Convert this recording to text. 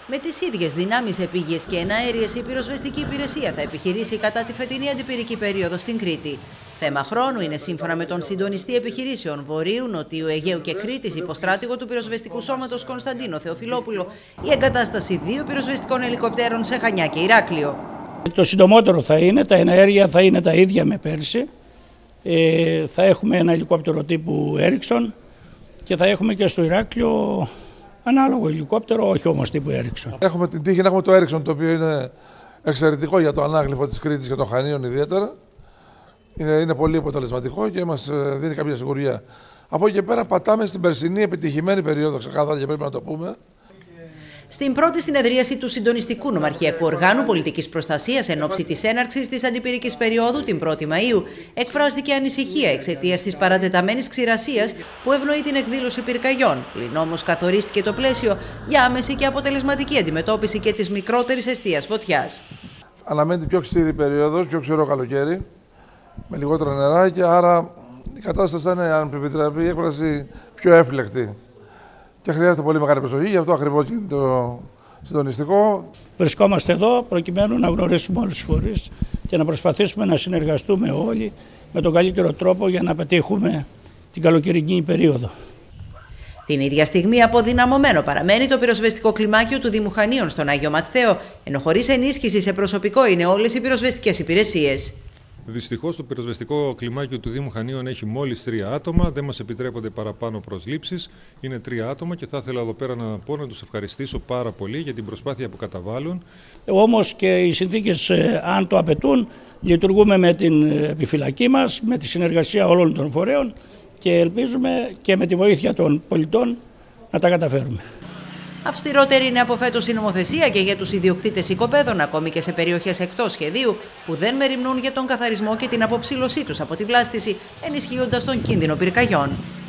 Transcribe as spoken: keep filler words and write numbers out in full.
Με τις ίδιες δυνάμεις επίγειες και εναέριες, η πυροσβεστική υπηρεσία θα επιχειρήσει κατά τη φετινή αντιπυρική περίοδο στην Κρήτη. Θέμα χρόνου είναι, σύμφωνα με τον συντονιστή επιχειρήσεων Βορείου, Νοτιού Αιγαίου και Κρήτης, υποστράτηγο του πυροσβεστικού σώματος Κωνσταντίνο Θεοφιλόπουλο, η εγκατάσταση δύο πυροσβεστικών ελικοπτέρων σε Χανιά και Ηράκλειο. Το συντομότερο θα είναι, τα εναέρια θα είναι τα ίδια με πέρσι. Ε, θα έχουμε ένα ελικόπτερο τύπου Ericsson και θα έχουμε και στο Ηράκλειο ανάλογο ελικόπτερο, όχι όμως τύπου Ericsson. Έχουμε την τύχη να έχουμε το Ericsson, το οποίο είναι εξαιρετικό για το ανάγλυφο της Κρήτης και των Χανίων ιδιαίτερα. Είναι, είναι πολύ αποτελεσματικό και μας δίνει κάποια σιγουριά. Από εκεί και πέρα πατάμε στην περσινή επιτυχημένη περίοδο, ξεκάθαρα, και πρέπει να το πούμε. Στην πρώτη συνεδρίαση του Συντονιστικού Νομαρχιακού Οργάνου Πολιτικής Προστασίας εν ώψη της έναρξης της αντιπυρικής περίοδου την πρώτη Μαΐου, εκφράστηκε ανησυχία εξαιτίας της παρατεταμένης ξηρασίας που ευνοεί την εκδήλωση πυρκαγιών. Πλην όμως καθορίστηκε το πλαίσιο για άμεση και αποτελεσματική αντιμετώπιση και της μικρότερης εστίας φωτιάς. Αναμένεται πιο ξηρή περίοδος, πιο ξηρό καλοκαίρι, με λιγότερα νερά, και άρα η κατάσταση θα είναι, αν επιτρέπει η έκφραση, πιο εύφλεκτη. Και χρειάζεται πολύ μεγάλη προσοχή, γι' αυτό ακριβώς είναι το συντονιστικό. Βρισκόμαστε εδώ προκειμένου να γνωρίσουμε όλους τους φορείς και να προσπαθήσουμε να συνεργαστούμε όλοι με τον καλύτερο τρόπο για να πετύχουμε την καλοκαιρινή περίοδο. Την ίδια στιγμή αποδυναμωμένο παραμένει το πυροσβεστικό κλιμάκιο του Δήμου Χανίων στον Άγιο Ματθαίο, ενώ χωρίς ενίσχυση σε προσωπικό είναι όλες οι πυροσβεστικές υπηρεσίες. Δυστυχώς το πυροσβεστικό κλιμάκιο του Δήμου Χανίων έχει μόλις τρία άτομα, δεν μας επιτρέπονται παραπάνω προσλήψεις, είναι τρία άτομα και θα ήθελα εδώ πέρα να πω να τους ευχαριστήσω πάρα πολύ για την προσπάθεια που καταβάλουν. Όμως και οι συνθήκες, αν το απαιτούν, λειτουργούμε με την επιφυλακή μας, με τη συνεργασία όλων των φορέων και ελπίζουμε και με τη βοήθεια των πολιτών να τα καταφέρουμε. Αυστηρότερη είναι από φέτος η νομοθεσία και για τους ιδιοκτήτες οικοπαίδων, ακόμη και σε περιοχές εκτός σχεδίου, που δεν μεριμνούν για τον καθαρισμό και την αποψήλωσή τους από τη βλάστηση, ενισχύοντας τον κίνδυνο πυρκαγιών.